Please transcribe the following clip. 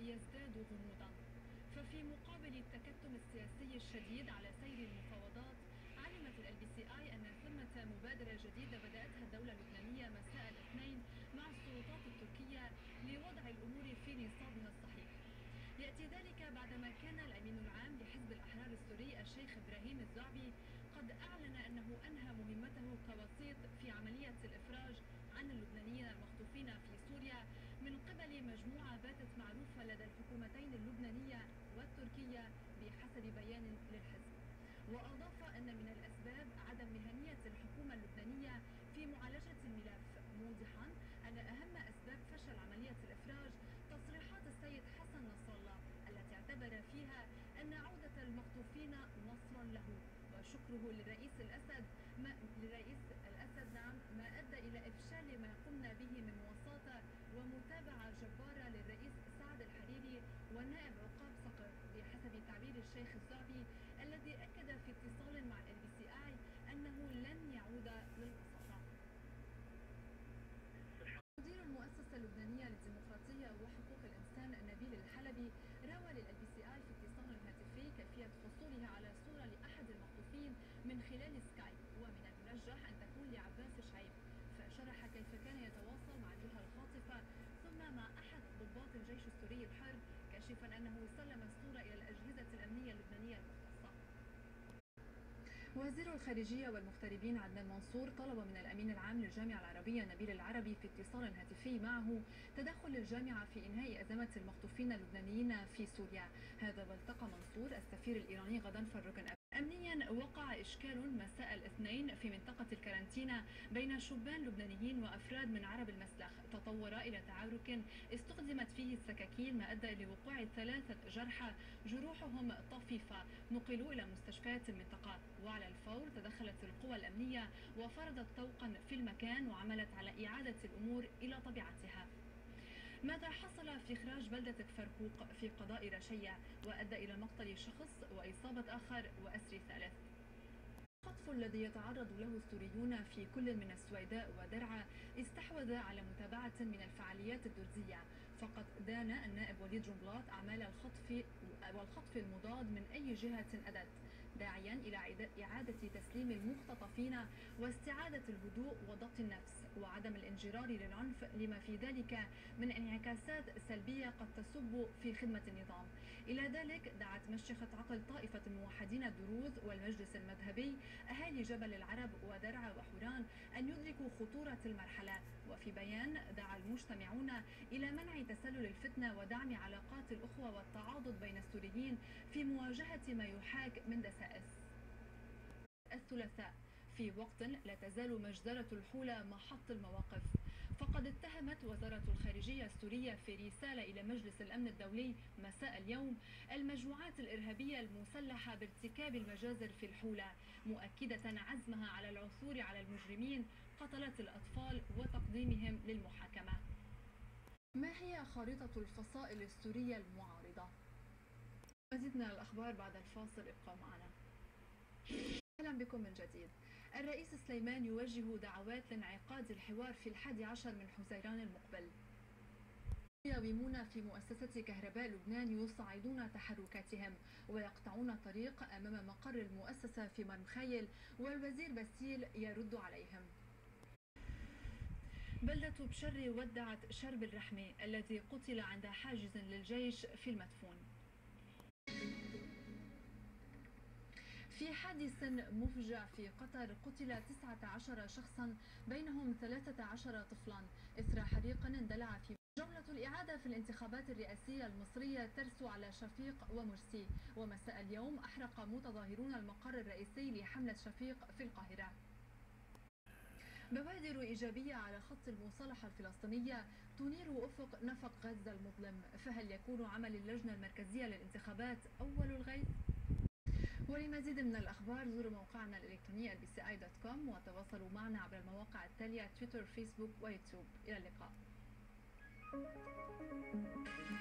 يزداد غموضا. ففي مقابل التكتم السياسي الشديد على سير المفاوضات، علمت الBCI أن ثمة مبادرة جديدة بدأتها الدولة اللبنانية مساء الاثنين مع السلطات التركية لوضع الأمور في نصابها الصحيح. يأتي ذلك بعدما كان الأمين العام لحزب الأحرار السوري الشيخ إبراهيم الزعبي قد أعلن أنه أنهى مهمته كوسيط في عملية الإفراج عن اللبنانيين المخطوفين في سوريا من قبل مجموعة باتت معروفة لدى الحكومتين اللبنانية والتركية بحسب بيان للحزب. وأضاف أن من الأسباب عدم مهنية الحكومة اللبنانية في معالجة الملف، موضحا أن أهم أسباب فشل عملية الإفراج تصريحات السيد حسن نصر الله التي اعتبر فيها أن عودة المخطوفين نصرا له وشكره لرئيس الأسد ما أدى إلى إفشال ما قمنا به من وساطة ومتابعة جبارة للرئيس سعد الحريري والنائب عقاب صقر بحسب تعبير الشيخ الزعبي الذي أكد في اتصال مع الBCI أنه لن يعود للوساطة. مدير المؤسسة اللبنانية للديمقراطية وحقوق الإنسان نبيل الحلبي راوى للBCI في اتصال هاتفي كيفية حصوله على صورة لأحد المخطوفين من خلال سكايب، ومن المرجح أن تكون لعباس شعيب، فشرح كيف كان يتواصل مع الجهة الخاطفة ثم مع أحد ضباط الجيش السوري الحر، كاشفا أنه سلم الصورة إلى الأجهزة الأمنية اللبنانية المختصة. وزير الخارجية والمغتربين عدنان منصور طلب من الأمين العام للجامعة العربية نبيل العربي في اتصال هاتفي معه تدخل الجامعة في إنهاء أزمة المخطوفين اللبنانيين في سوريا. هذا والتقى منصور السفير الإيراني غضنفر ركن أمنيا. وقع إشكال مساء الاثنين في منطقة الكارنتينا بين شبان لبنانيين وأفراد من عرب المسلخ تطور إلى تعارك استخدمت فيه السكاكين ما أدى لوقوع 3 جرحى جروحهم طفيفة نقلوا إلى مستشفيات المنطقة. وعلى الفور تدخلت القوى الأمنية وفرضت طوقا في المكان وعملت على إعادة الأمور إلى طبيعتها. ماذا حصل في إخراج بلدة كفرقوق في قضاء رشية وأدى إلى مقتل شخص وإصابة آخر وأسر ثالث؟ الخطف الذي يتعرض له السوريون في كل من السويداء ودرعا استحوذ على متابعة من الفعاليات الدرزية، فقد دان النائب وليد جنبلاط أعمال الخطف المضاد من أي جهة أتت، داعيا إلى إعادة تسليم المختطفين واستعادة الهدوء وضبط النفس وعدم الانجرار للعنف لما في ذلك من انعكاسات سلبية قد تصب في خدمة النظام. إلى ذلك دعت مشيخة عقل طائفة الموحدين الدروز والمجلس المذهبي أهالي جبل العرب ودرعا وحوران أن يدركوا خطورة المرحلة. وفي بيان دعا المجتمعون إلى منع تسلل الفتنة ودعم علاقات الأخوة والتعاضد بين السوريين في مواجهة ما يحاك من دسائس. الثلاثاء في وقت لا تزال مجزرة الحولة محط المواقف، فقد اتهمت وزارة الخارجية السورية في رسالة إلى مجلس الأمن الدولي مساء اليوم المجموعات الإرهابية المسلحة بارتكاب المجازر في الحولة، مؤكدة عزمها على العثور على المجرمين قتلة الأطفال وتقديمهم للمحاكمة. ما هي خارطة الفصائل السورية المعارضة؟ مزيد من الأخبار بعد الفاصل، ابقوا معنا. أهلا بكم من جديد. الرئيس سليمان يوجه دعوات لانعقاد الحوار في 11 من حزيران المقبل. المقاومون في مؤسسة كهرباء لبنان يصعدون تحركاتهم ويقطعون الطريق أمام مقر المؤسسة في مرمخيل، والوزير باسيل يرد عليهم. بلدة بشري ودعت شرب الرحمي الذي قتل عند حاجز للجيش في المدفون. في حادث مفجع في قطر قتل 19 شخصا بينهم 13 طفلا إثر حريق اندلع في جولة الإعادة في الانتخابات الرئاسية المصرية ترسو على شفيق ومرسي. ومساء اليوم أحرق متظاهرون المقر الرئيسي لحملة شفيق في القاهرة. بوادر إيجابية على خط المصالحة الفلسطينية تنير أفق نفق غزة المظلم، فهل يكون عمل اللجنة المركزية للانتخابات أول الغيث؟ ولمزيد من الأخبار زوروا موقعنا الإلكتروني الBCI.com وتواصلوا معنا عبر المواقع التالية تويتر، فيسبوك ويوتيوب. إلى اللقاء.